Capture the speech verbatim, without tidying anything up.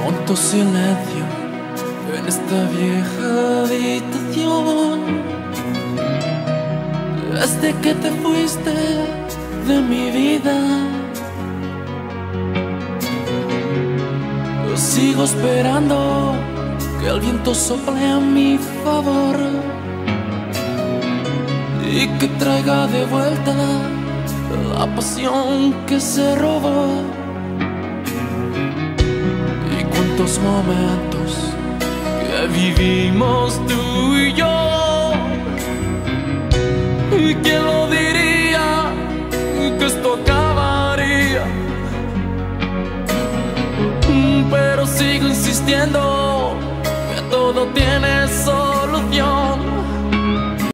Cuánto silencio en esta vieja habitación. Desde que te fuiste de mi vida, yo sigo esperando que el viento sople a mi favor y que traiga de vuelta la pasión que se robó. Y cuántos momentos que vivimos tú y yo, y quién lo diría que esto acabaría. Pero sigo insistiendo que todo tiene